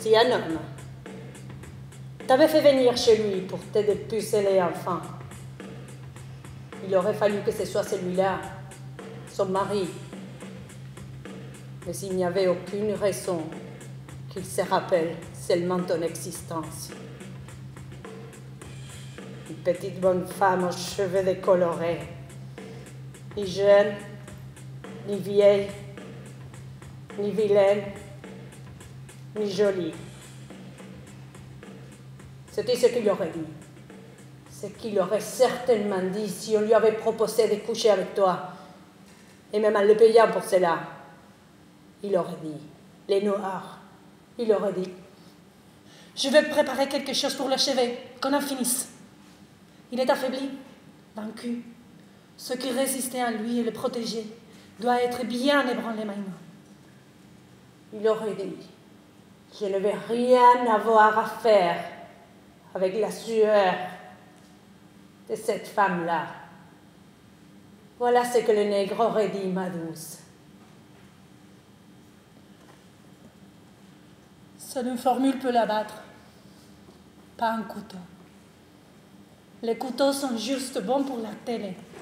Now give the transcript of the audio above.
Voici un homme. T'avais fait venir chez lui pour te dépuceler les enfants. Il aurait fallu que ce soit celui-là, son mari. Mais il n'y avait aucune raison qu'il se rappelle seulement ton existence. Une petite bonne femme aux cheveux décolorés, ni jeune, ni vieille, ni vilaine, ni jolie. C'était ce qu'il aurait dit. Ce qu'il aurait certainement dit si on lui avait proposé de coucher avec toi. Et même en le payant pour cela. Il aurait dit, les noirs, il aurait dit. Je vais préparer quelque chose pour l'achever, qu'on en finisse. Il est affaibli, vaincu. Ce qui résistait en lui et le protégeait doit être bien ébranlé maintenant. Il aurait dit, je ne vais rien avoir à faire avec la sueur de cette femme-là. Voilà ce que le nègre aurait dit, ma douce. Seule une formule peut l'abattre, pas un couteau. Les couteaux sont juste bons pour la télé.